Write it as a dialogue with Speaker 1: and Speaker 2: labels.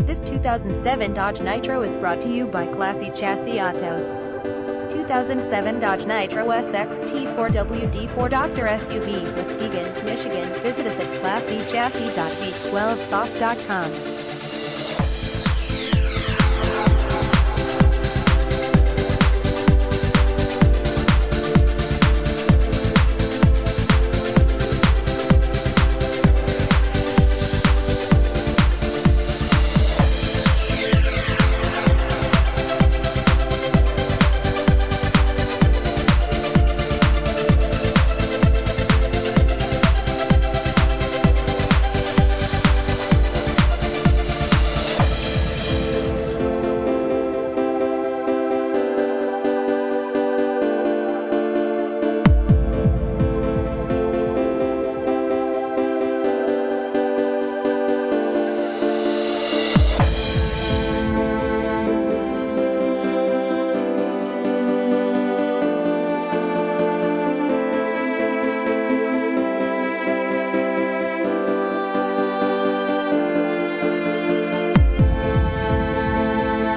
Speaker 1: This 2007 Dodge Nitro is brought to you by Classy Chassy Autos. 2007 Dodge Nitro SXT 4WD4 Dr. SUV, Muskegon, Michigan. Visit us at classychassis.v12soft.com.